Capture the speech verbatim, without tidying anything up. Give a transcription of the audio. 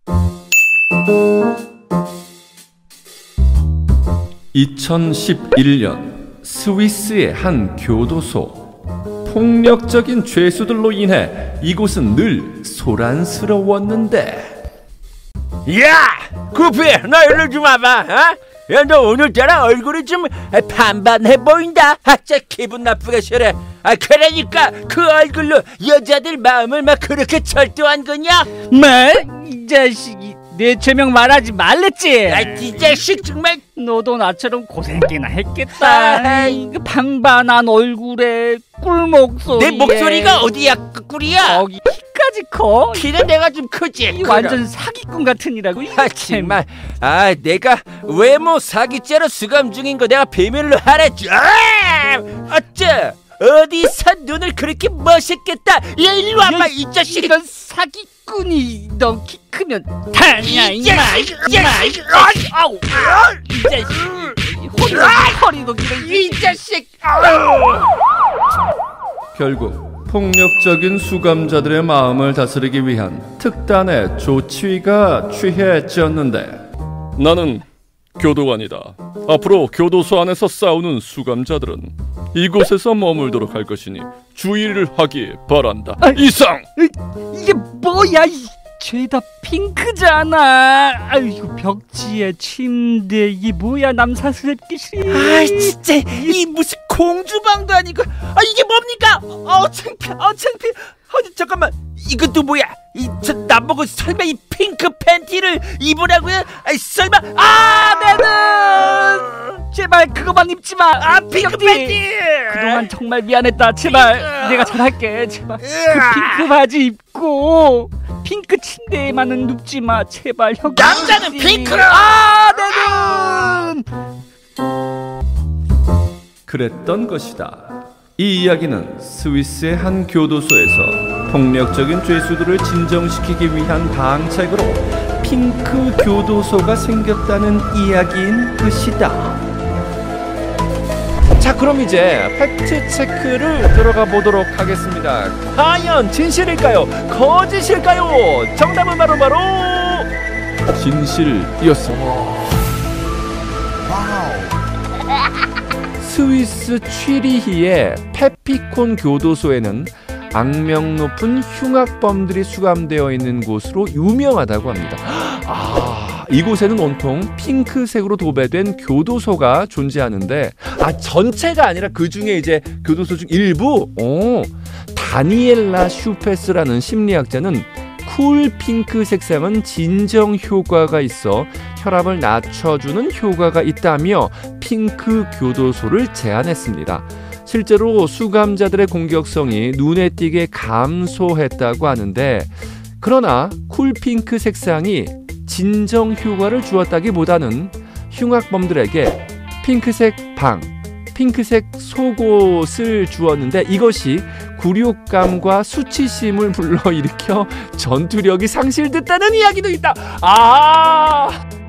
이천십일 년 스위스의 한 교도소. 폭력적인 죄수들로 인해 이곳은 늘 소란스러웠는데. 야! 구피, 너 일로 좀 와봐. 어? 야, 너 오늘따라 얼굴이 좀 반반해 보인다. 아, 진짜 기분 나쁘게 싫어. 아, 그러니까 그 얼굴로 여자들 마음을 막 그렇게 절도한 거냐? 뭐? 이 자식이 내 죄명 말하지 말랬지. 아, 이 자식 정말. 너도 나처럼 고생이나 했겠다. 그 반반한 얼굴에 꿀 목소리에. 내 목소리가 어디야? 꿀이야? 거기 키까지 커. 키는 내가 좀 크지. 이 완전 사기꾼 같으니라고. 아, 정말. 아, 내가 외모 사기죄로 수감 중인 거 내가 비밀로 하랬지. 아! 어째? 어디서 눈을 그렇게 멋있겠다. 야, 일로 와봐, 이 자식. 이런 사기꾼이 너 키 크면 다냐, 이 이마, 자식, 이마, 이 자식. 아우, 이 자식, 허리도 허리도 길어, 이 자식. 결국 폭력적인 수감자들의 마음을 다스리기 위한 특단의 조치가 취해졌는데, 나는 교도관이다. 앞으로 교도소 안에서 싸우는 수감자들은 이곳에서 머물도록 할 것이니 주의를 하기 바란다. 아, 이상! 이게 뭐야? 이 죄다 핑크잖아. 아이고, 벽지에 침대, 이게 뭐야? 남사스럽기 싫어. 아, 진짜 이 무슨 공주방도 아니고. 아, 이게 뭡니까? 어, 창피, 어, 창피. 아니, 잠깐만, 이것도 뭐야? 이 저 나보고 설마 이 핑크 팬티를 입으라고요? 아이, 설마. 아, 내 눈! 제발 그거만 입지 마. 아, 핑크 팬티! 그동안 정말 미안했다. 제발 핑크. 내가 잘할게. 제발 그 으아. 핑크 바지 입고 핑크 침대에만은 눕지 마. 제발 형. 남자는 핑크로! 아, 내 눈! 그랬던 것이다. 이 이야기는 스위스의 한 교도소에서 폭력적인 죄수들을 진정시키기 위한 방책으로 핑크 교도소가 생겼다는 이야기인 것이다. 자, 그럼 이제 팩트 체크를 들어가 보도록 하겠습니다. 과연 진실일까요? 거짓일까요? 정답은 바로 바로 진실이었습니다. 스위스 취리히의 페피콘 교도소에는 악명 높은 흉악범들이 수감되어 있는 곳으로 유명하다고 합니다. 아, 이곳에는 온통 핑크색으로 도배된 교도소가 존재하는데, 아, 전체가 아니라 그 중에 이제 교도소 중 일부. 오, 다니엘라 슈페스라는 심리학자는 쿨 핑크 색상은 진정 효과가 있어 혈압을 낮춰주는 효과가 있다며 핑크 교도소를 제안했습니다. 실제로 수감자들의 공격성이 눈에 띄게 감소했다고 하는데, 그러나 쿨핑크 색상이 진정 효과를 주었다기보다는 흉악범들에게 핑크색 방, 핑크색 속옷을 주었는데 이것이 굴욕감과 수치심을 불러일으켜 전투력이 상실됐다는 이야기도 있다. 아!